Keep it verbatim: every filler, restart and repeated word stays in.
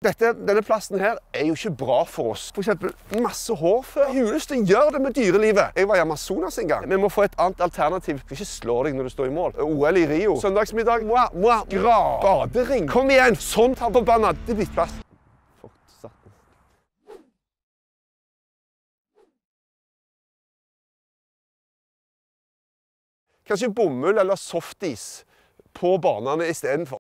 Dette, denne plasten her er jo ikke bra for oss. For eksempel masse hårfør. Jeg har lyst til å gjøre det med dyrelivet. Jeg var i Amazonas en gang. Vi må få et annet alternativ. Du skal ikke slå deg når du står i mål. O L i Rio. Søndagsmiddag. Mwah, mwah. Grav. Badering. Kom igjen. Sånn tar forbanna. Det er ditt plass. Kanskje bomull eller softis på banene i stedet for.